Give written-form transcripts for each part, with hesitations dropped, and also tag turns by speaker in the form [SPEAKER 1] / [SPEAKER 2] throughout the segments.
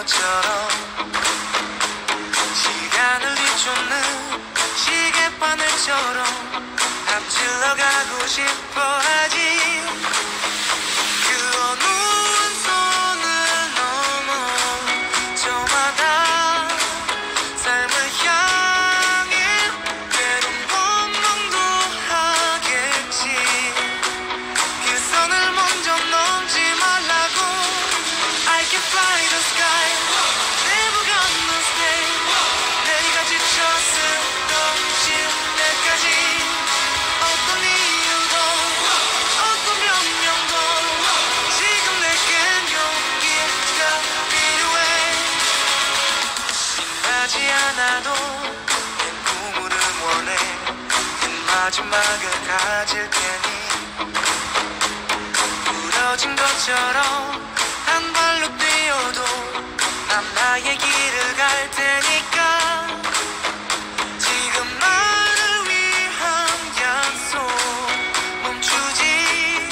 [SPEAKER 1] 것처럼 시간을 뒤쫓는 시계바늘처럼 앞질러 가고 싶어 하지. 그 어느 손을 넘어 저마다 삶을 향해 때론 원망도 하겠지. 그 선을 먼저 넘지 말라고. I can fly the sky, never gonna stay. 내가 지쳐 쓰러질 때까지 어떤 이유도 어떤 변명도 지금 내겐 용기가 필요해. 하지 않아도 내 꿈을 응원해. 큰 마지막을 가질 테니 부러진 것처럼 한 발로 뛰어도 난 나의 길을 갈 테니까. 지금 나를 위한 약속 멈추지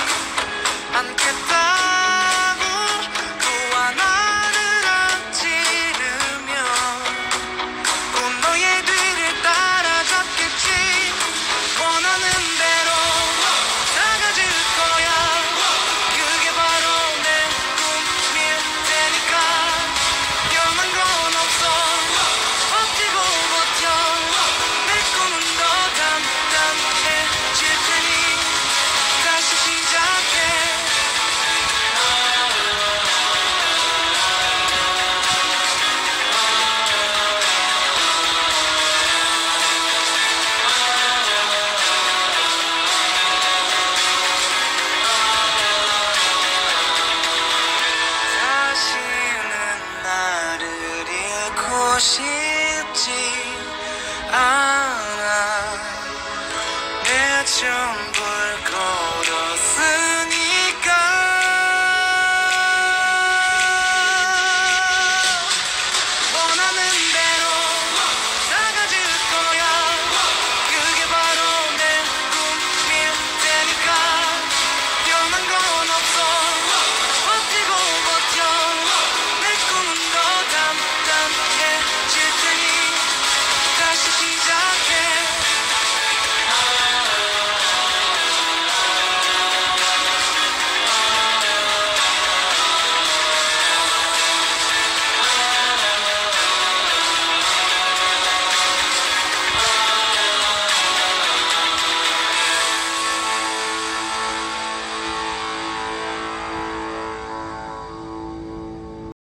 [SPEAKER 1] 않겠다고. 또 하나를 앞지르면 꼭 너의 뒤를 따라잡겠지. 원하는 대로 다가질 거야. 그게 바로 내 꿈일 테니까. 변한 건 없어. 버티고 버텨. 내 꿈은 더 단단해질 테니 다시 시작해. 다시는 나를 잃고 싶지 않아.